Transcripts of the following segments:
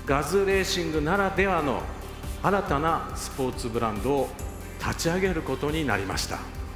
ガズレーシングならではの新たなスポーツブランドを立ち上げることになりました。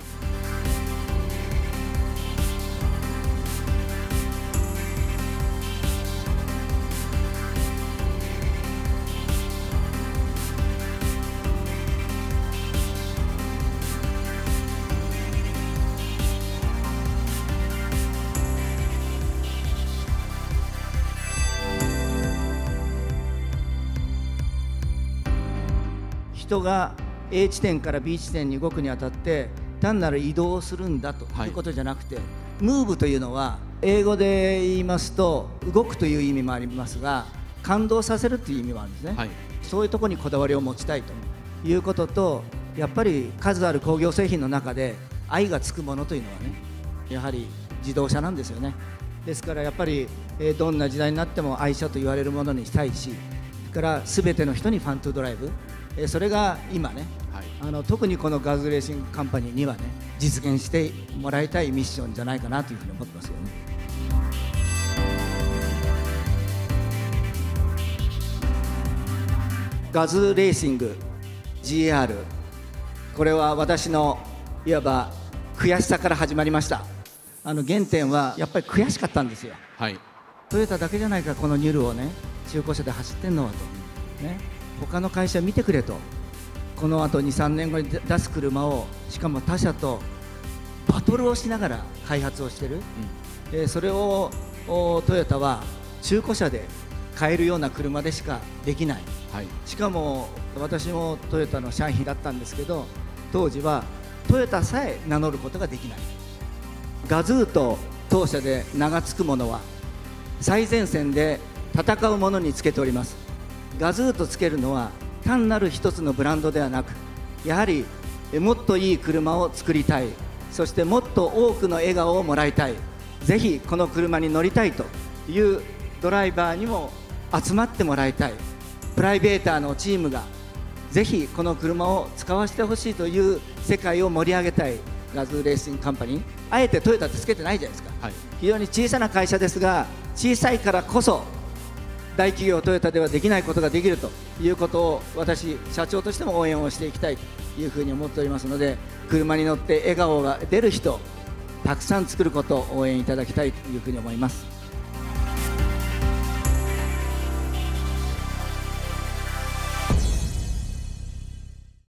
人が A 地点から B 地点に動くにあたって単なる移動をするんだということじゃなくて、ムーブというのは英語で言いますと動くという意味もありますが、感動させるという意味もあるんですね、そういうところにこだわりを持ちたいということと、やっぱり数ある工業製品の中で愛がつくものというのはね、やはり自動車なんですよね。ですからやっぱりどんな時代になっても愛車と言われるものにしたいし、それから全ての人にファントゥドライブ、それが今ね、特にこのガズレーシングカンパニーにはね実現してもらいたいミッションじゃないかなというふうに思ってますよね。ガズレーシング GR、 これは私のいわば悔しさから始まりました。原点はやっぱり悔しかったんですよ、トヨタだけじゃないかこのニュルをね中古車で走ってんのはとね、他の会社見てくれと、このあと 2,3 年後に出す車をしかも他社とバトルをしながら開発をしてる、それをトヨタは中古車で買えるような車でしかできない、しかも私もトヨタの社員だったんですけど、当時はトヨタさえ名乗ることができない。ガズーと当社で名が付くものは最前線で戦うものにつけております。ガズーとつけるのは単なる一つのブランドではなく、やはりもっといい車を作りたい、そしてもっと多くの笑顔をもらいたい、ぜひこの車に乗りたいというドライバーにも集まってもらいたい、プライベーターのチームがぜひこの車を使わせてほしいという世界を盛り上げたいガズレーシングカンパニー、あえてトヨタってつけてないじゃないですか、非常に小さな会社ですが、小さいからこそ大企業トヨタではできないことができるということを私社長としても応援をしていきたいというふうに思っておりますので、車に乗って笑顔が出る人たくさん作ることを応援いただきたいというふうに思います。